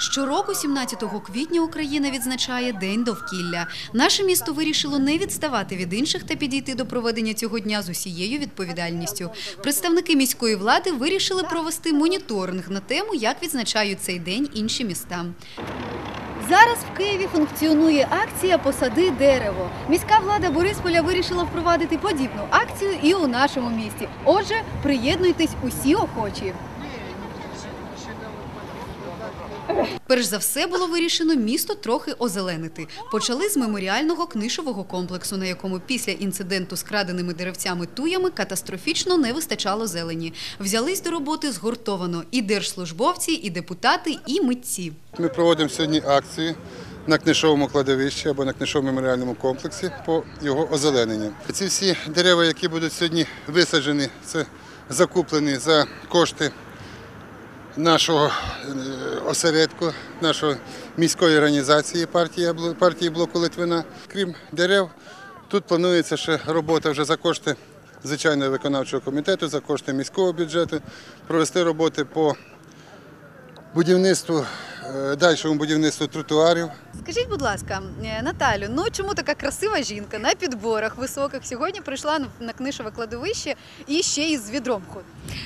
Щороку 17 квітня Україна відзначає День довкілля. Наше місто вирішило не відставати від інших та підійти до проведення цього дня з усією відповідальністю. Представники міської влади вирішили провести моніторинг на тему, як відзначають цей день інші міста. Зараз в Києві функціонує акція «Посади дерево». Міська влада Борисполя вирішила впровадити подібну акцію і у нашому місті. Отже, приєднуйтесь усі охочі. Перш за все було вирішено місто трохи озеленити. Почали з меморіального книшового комплексу, на якому після інциденту з краденими деревцями-туями катастрофічно не вистачало зелені. Взялись до роботи згуртовано і держслужбовці, і депутати, і митці. Ми проводимо сьогодні акцію на книжовому кладовищі або на книжовому меморіальному комплексі по його озелененню. Ці всі дерева, які будуть сьогодні висаджені, це закуплені за кошти нашого осередку, нашої міської організації партії Блоку Литвина. Крім дерев, тут планується ще робота вже за кошти звичайного виконавчого комітету, за кошти міського бюджету, провести роботи по будівництву, дальшому будівництву тротуарів. Скажіть, будь ласка, Наталю, чому така красива жінка на підборах високих сьогодні прийшла на книжове кладовище і ще із відром ходить?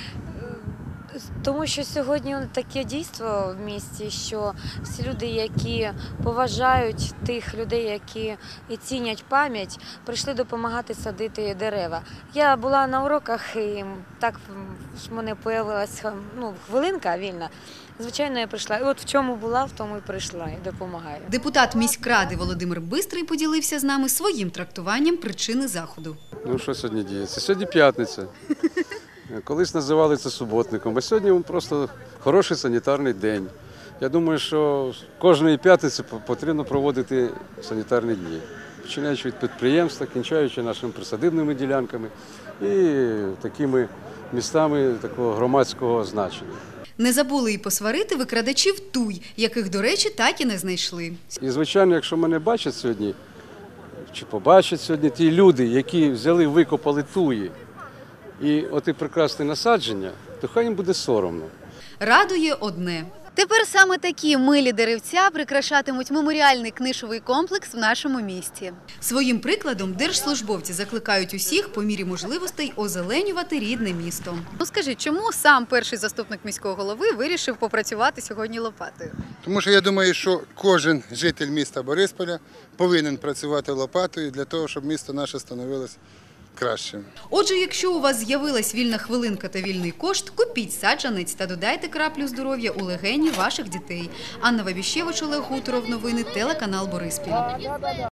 Тому що сьогодні таке дійство в місті, що всі люди, які поважають тих людей, які і цінять пам'ять, прийшли допомагати садити дерева. Я була на уроках і так в мене з'явилася хвилинка вільна. Звичайно, я прийшла. І от в чому була, в тому і прийшла і допомагаю. Депутат міськради Володимир Бистрий поділився з нами своїм трактуванням причини заходу. Що сьогодні діється? Сьогодні п'ятниця. Колись називали це суботником, а сьогодні просто хороший санітарний день. Я думаю, що кожної п'ятниці потрібно проводити санітарні дні, починаючи від підприємства, кінчаючи нашими присадибними ділянками і такими містами такого громадського значення. Не забули і посварити викрадачів туй, яких, до речі, так і не знайшли. І, звичайно, якщо мене бачать сьогодні, чи побачать сьогодні ті люди, які взяли, викопали туї, і оті прекрасні насадження, то хай їм буде соромно. Радує одне. Тепер саме такі милі деревця прикрашатимуть меморіальний книжовий комплекс в нашому місті. Своїм прикладом держслужбовці закликають усіх по мірі можливостей озеленювати рідне місто. Скажіть, чому сам перший заступник міського голови вирішив попрацювати сьогодні лопатою? Тому що я думаю, що кожен житель міста Борисполя повинен працювати лопатою для того, щоб місто наше становилось кращим. Отже, якщо у вас з'явилась вільна хвилинка та вільний кошт, купіть саджанець та додайте краплю здоров'я у легені ваших дітей. Анна Вабіщевич, Олег Гуторов, новини, телеканал Бориспіль.